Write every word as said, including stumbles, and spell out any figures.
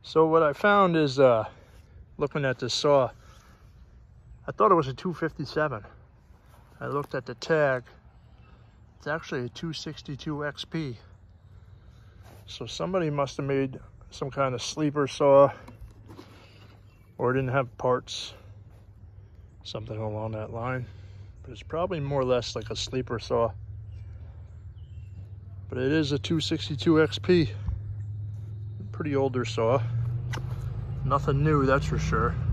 So what I found is, uh, looking at this saw, I thought it was a two fifty-seven. I looked at the tag. It's actually a two sixty-two X P. So somebody must have made some kind of sleeper saw, or didn't have parts, something along that line. But it's probably more or less like a sleeper saw. But it is a two sixty-two X P. Pretty older saw. Nothing new, that's for sure.